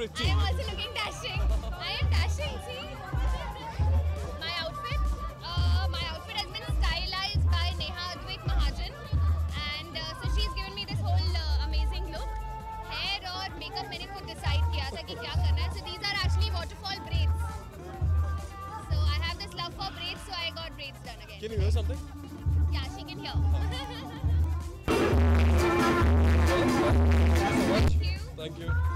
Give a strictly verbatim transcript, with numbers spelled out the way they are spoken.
pretty. I am also looking dashing. I am dashing, see? My outfit? Uh, my outfit has been stylized by Neha Advik Mahajan. And uh, so she's given me this whole uh, amazing look. Hair और makeup मैंने खुद decide किया था कि क्या करना है. So these are actually waterfall braids. So I have this love for braids, so I got braids done again. Can you hear something? Yeah, she can hear. Thank you. Thank you. Thank you.